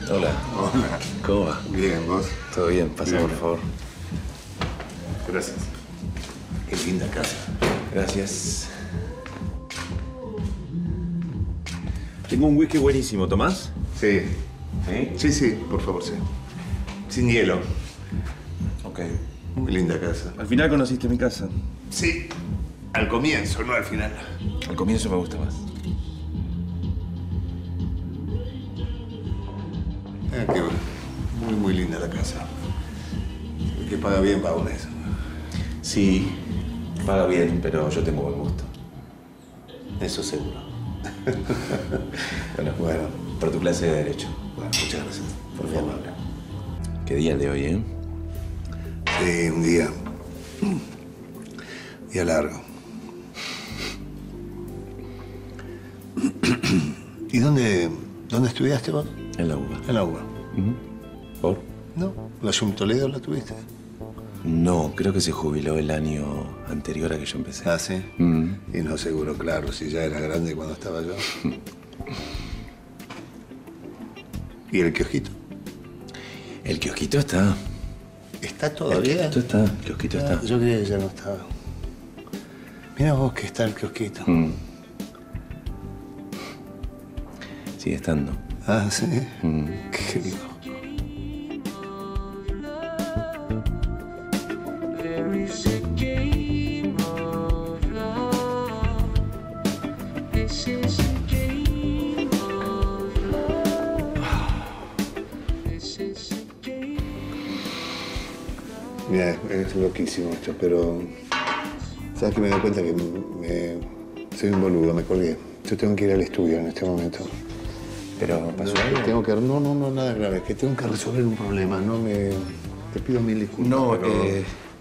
Hola. Hola. ¿Cómo va? Bien, ¿vos? Todo bien, pasa Bien. por favor. Gracias. Qué linda casa. Gracias. Tengo un whisky buenísimo, ¿tomás? Sí. ¿Sí? Sí, sí, por favor, sí. Sin hielo. Ok. Muy linda casa. Al final conociste mi casa. Sí. Al comienzo, no al final. Al comienzo me gusta más. Qué bueno. Muy linda la casa. El que paga bien paga un eso. Sí, paga bien, pero yo tengo buen gusto. Eso seguro. Bueno, por tu clase de Derecho. Bueno, muchas gracias. Por favor. Qué día el de hoy, ¿eh? Sí, un día. Día largo. ¿Y dónde estudiaste vos? En la UBA. En la UBA. ¿Por? ¿No? ¿La Yum Toledo la tuviste? No, creo que se jubiló el año anterior a que yo empecé. Ah, ¿sí? Y no seguro, claro, si ya era grande cuando estaba yo. ¿Y el kiosquito? El kiosquito está. ¿Está todavía? El kiosquito está. Yo creía que ya no estaba. Mira vos que está el kiosquito. Sigue estando. Ah, ¿sí? Qué lindo. Mira, es loquísimo esto, pero... ¿Sabes que me doy cuenta que soy un boludo, me colgué? Yo tengo que ir al estudio en este momento. ¿Pero pasó algo? Tengo que... No, nada grave. Es que tengo que resolver un problema, no me... Te pido mil disculpas, No, pero...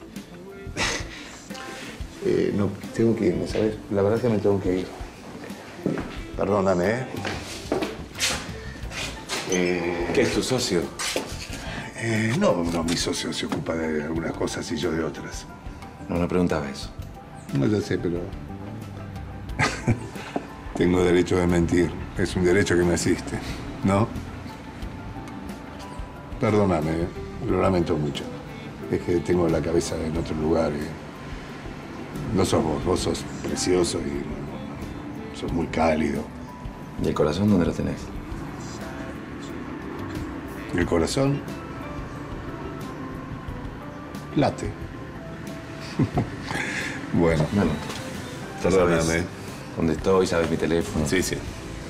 no, tengo que irme, ¿sabes? La verdad es que me tengo que ir. Perdóname, ¿Qué es tu socio? No, mi socio se ocupa de algunas cosas y yo de otras. No preguntaba eso. No, ya sé, pero... Tengo derecho de mentir. Es un derecho que me asiste, ¿no? Perdóname, lo lamento mucho. Es que tengo la cabeza en otro lugar y... No sos vos sos precioso y sos muy cálido. ¿Y el corazón dónde lo tenés? ¿Y el corazón? Late. Bueno, Ya sabes perdóname. dónde estoy, sabes mi teléfono. Sí, sí.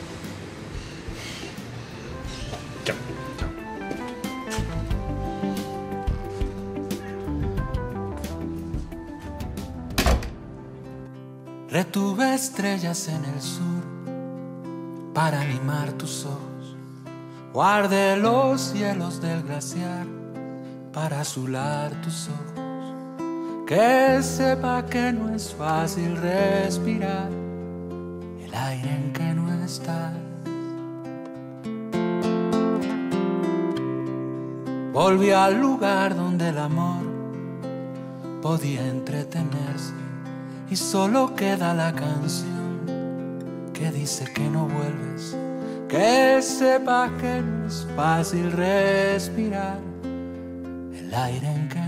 Chao. Retuve estrellas en el sur para animar tus ojos. Guardé los cielos del glaciar para azular tus ojos. Que sepa que no es fácil respirar el aire en que no estás. Volví al lugar donde el amor podía entretenerse y solo queda la canción que dice que no vuelves. Que sepa que no es fácil respirar el aire en que